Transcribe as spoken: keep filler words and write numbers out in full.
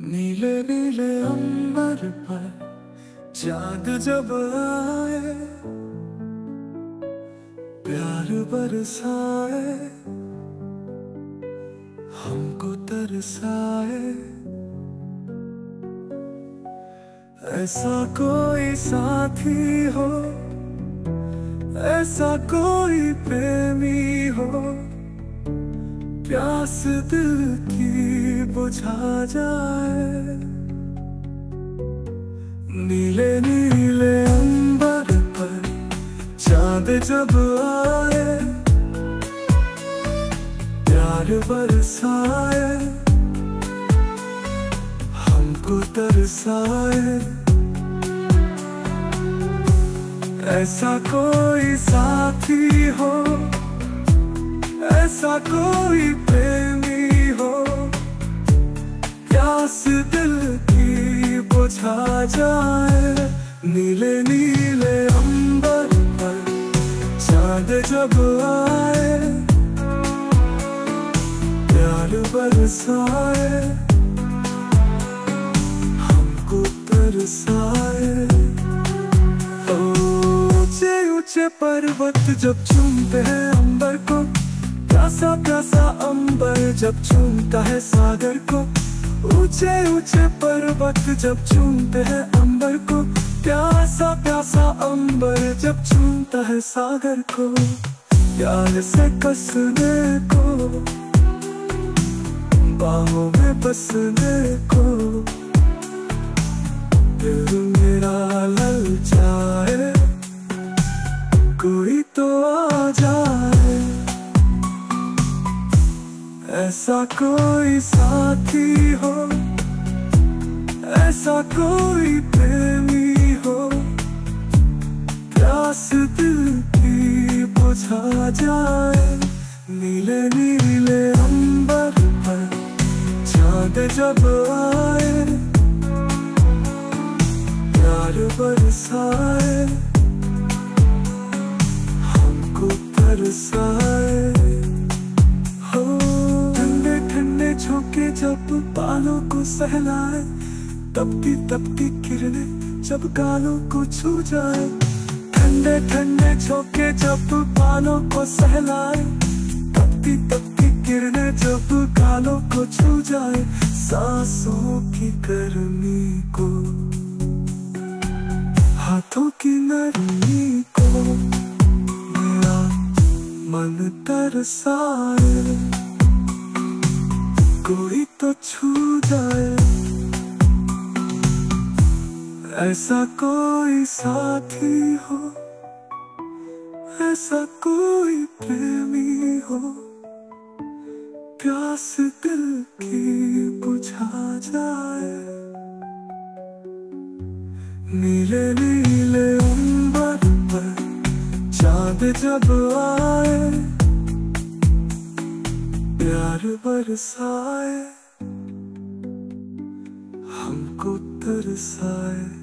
नीले नीले अंबर पर चांद जब आए, प्यार बरसाए, हमको तरसाए। ऐसा कोई साथी हो, ऐसा कोई प्रेमी हो, प्यास दिल की बुझा जाए। नीले नीले अंबर पर चांद जब आए, प्यार बरसाए, हमको तरसाए। ऐसा कोई साथी हो, ऐसा कोई प्रेमी हो, प्यास दिल की बुझा जाए। नीले नीले अंबर पर चांद जब आए, प्यार बरसाए, हमको तरसाए। ऊंचे ऊंचे पर्वत जब चूमते हैं अंबर को, प्यासा प्यासा अंबर जब चूमता है सागर को। ऊंचे ऊंचे पर्वत जब चूमते हैं अंबर को, प्यासा प्यासा अंबर जब चूमता है सागर को। प्यार से कसने को, बाहों में बसने को, दिल मेरा ललचाए, कोई तो आ जाए। ऐसा कोई साथी हो, ऐसा कोई प्रेमी हो, प्यास दिल की बुझा जाए। नीले नीले अंबर पर चांद जब आए, प्यार बरसाए, हमको तरसाए। हो ठंडे ठंडे झोंके जब बालों को सहलाए, तपती तपती किरणें जब गालों को छू जाए। ठंडे ठंडे झोंके जब बालों को सहलाए, तपती तपती किरणें जब गालों को छू जाए। सांसों की गर्मी को, हाथों की नरमी को, मेरा मन तरसाए, कोई तो छू जाए। ऐसा कोई साथी हो, ऐसा कोई प्रेमी हो, प्यास दिल की बुझा जाए। नीले नीले अंबर पर चांद जब आए, प्यार बरसाए, हमको तरसाए।